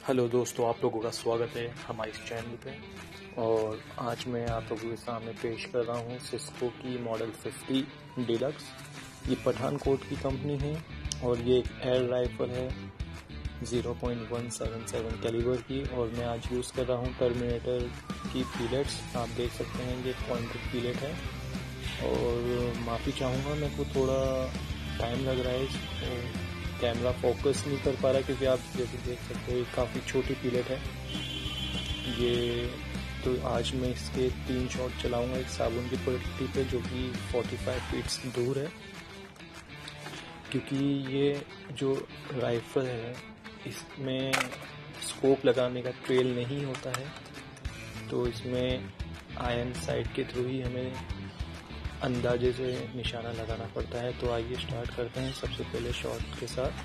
Hello दोस्तों, आप लोगों का स्वागत है हमारे इस चैनल पे। और आज मैं आप लोगों के सामने पेश कर रहा हूँ सिस्को की मॉडल 50 डिलक्स। ये पठानकोट की कंपनी है और ये एक एयर राइफल है 0.177 कैलिबर की। और मैं आज यूज़ कर रहा हूँ टर्मिनेटर की पिलेट्स। आप देख सकते हैं ये पॉइंटेड पिलेट है। और माफ़ी चाहूँगा, मेरे को थोड़ा टाइम लग रहा है इसको कैमरा फोकस नहीं कर पा रहा, क्योंकि आप जैसे देख सकते हो काफ़ी छोटी पिलेट है ये। तो आज मैं इसके 3 शॉट चलाऊंगा एक साबुन की पट्टी पे, जो कि 45 फीट दूर है। क्योंकि ये जो राइफल है इसमें स्कोप लगाने का ट्रेल नहीं होता है, तो इसमें आयरन साइट के थ्रू ही हमें अंदाजे से निशाना लगाना पड़ता है। तो आइए स्टार्ट करते हैं सबसे पहले शॉट के साथ।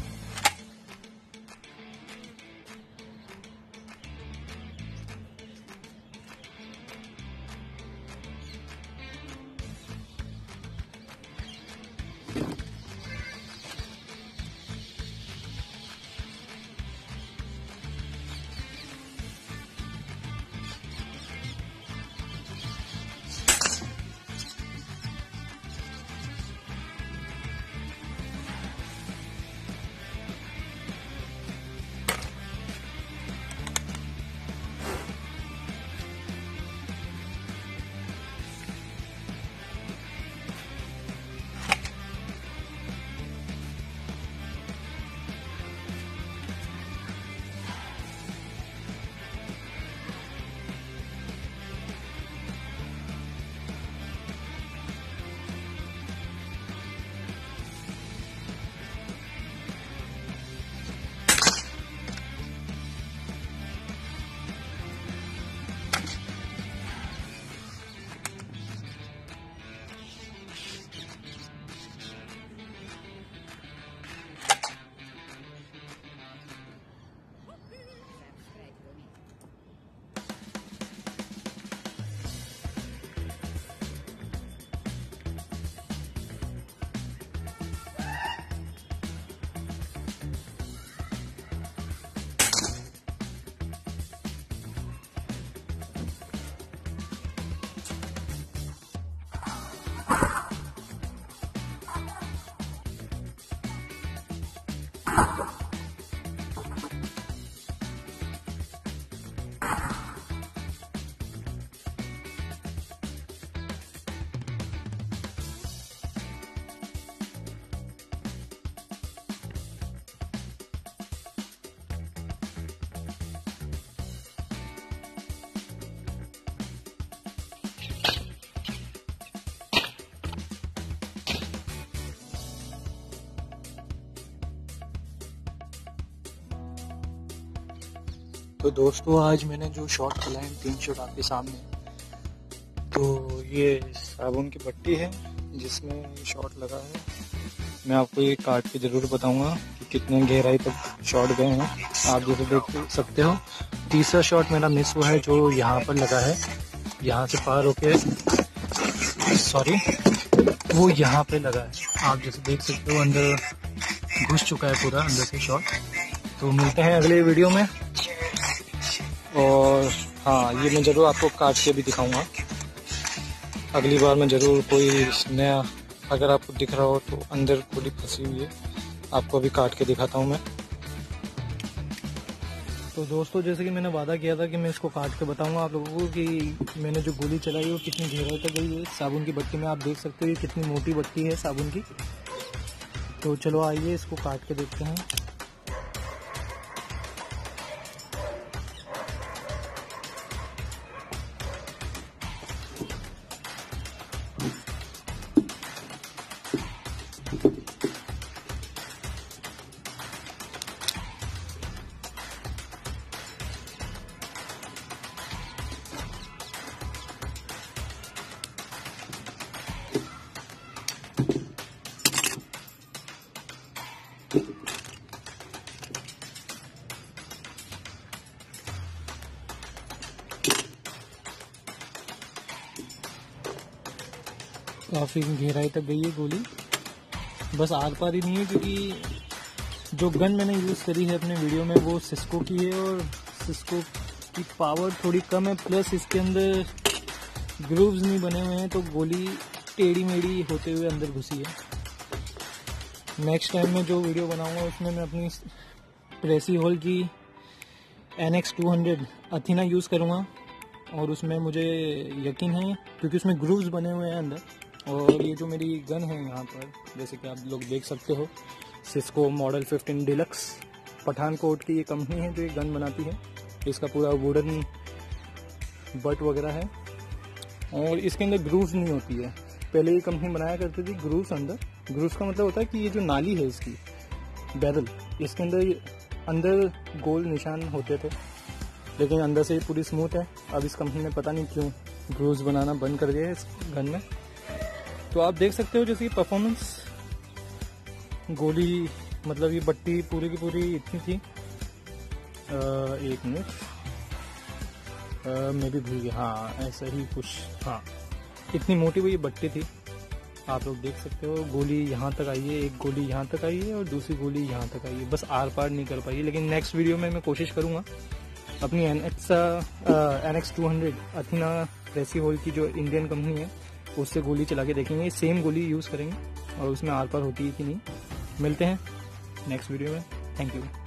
तो दोस्तों, आज मैंने जो शॉट चलाए 3 शॉट आपके सामने, तो ये साबुन की पट्टी है जिसमें शॉट लगा है। मैं आपको ये काट के ज़रूर बताऊंगा कि कितने गहराई तक शॉट गए हैं। आप जैसे देख सकते हो, तीसरा शॉट मेरा मिस हुआ है जो यहाँ पर लगा है। यहाँ से पार होके वो यहाँ पे लगा है। आप जैसे देख सकते हो अंदर घुस चुका है पूरा अंदर से शॉट। तो मिलते हैं अगले वीडियो में। और हाँ, ये मैं ज़रूर आपको काट के भी दिखाऊंगा। अगली बार मैं ज़रूर कोई नया, अगर आपको दिख रहा हो तो अंदर गोली फंसी हुई है, आपको अभी काट के दिखाता हूँ मैं। तो दोस्तों, जैसे कि मैंने वादा किया था कि मैं इसको काट के बताऊंगा आप लोगों को कि मैंने जो गोली चलाई वो कितनी गहराई तक गई है। साबुन की बट्टी में आप देख सकते हो ये कितनी मोटी बट्टी है साबुन की। तो चलो आइए इसको काट के देखते हैं। काफ़ी गहराई तक गई है गोली, बस आर पार ही नहीं है, क्योंकि जो गन मैंने यूज़ करी है अपने वीडियो में वो सिस्को की है और सिस्को की पावर थोड़ी कम है, प्लस इसके अंदर ग्रूव्स नहीं बने हुए हैं तो गोली टेढ़ी मेढ़ी होते हुए अंदर घुसी है। नेक्स्ट टाइम मैं जो वीडियो बनाऊंगा उसमें मैं अपनी प्रेसी होल की NX200 अथीना यूज़ करूँगा और उसमें मुझे यकीन है क्योंकि उसमें ग्रूव्स बने हुए हैं अंदर। और ये जो मेरी गन है यहाँ पर जैसे कि आप लोग देख सकते हो, सिस्को मॉडल 15 डिलक्स, पठानकोट की ये कंपनी है जो ये गन बनाती है। इसका पूरा वुडन बट वगैरह है और इसके अंदर ग्रूव्स नहीं होती है। पहले ये कंपनी बनाया करती थी ग्रूव्स अंदर। ग्रूव्स का मतलब होता है कि ये जो नाली है इसकी बैरल, इसके अंदर गोल निशान होते थे, लेकिन अंदर से ये पूरी स्मूथ है। अब इस कंपनी ने पता नहीं क्यों ग्रूव्स बनाना बंद कर दिया है इस गन में। तो आप देख सकते हो जैसे परफॉर्मेंस, गोली मतलब ये बट्टी पूरी की पूरी इतनी थी, एक मिनट मैं भी भूल गया, हाँ ऐसा ही कुछ, हाँ इतनी मोटी वो ये बट्टी थी। आप लोग देख सकते हो गोली यहाँ तक आई है, एक गोली यहाँ तक आई है और दूसरी गोली यहाँ तक आई है, बस आर पार नहीं कर पाई। लेकिन नेक्स्ट वीडियो में मैं कोशिश करूँगा अपनी NX200 अथीना प्रेसी होल की जो इंडियन कंपनी है उससे गोली चला के देखेंगे, सेम गोली यूज़ करेंगे और उसमें आर पार होती है कि नहीं। मिलते हैं नेक्स्ट वीडियो में, थैंक यू।